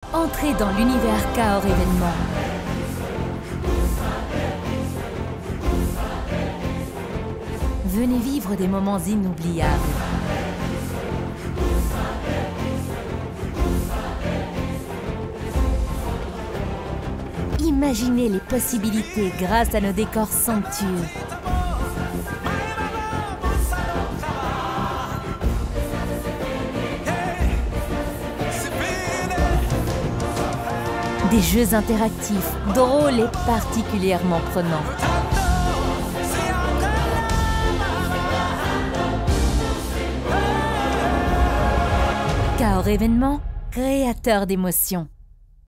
Entrez dans l'univers Kaor Événement. Venez vivre des moments inoubliables. Imaginez les possibilités grâce à nos décors somptueux. Des jeux interactifs, drôles et particulièrement prenants. Kaor Événement, créateur d'émotions.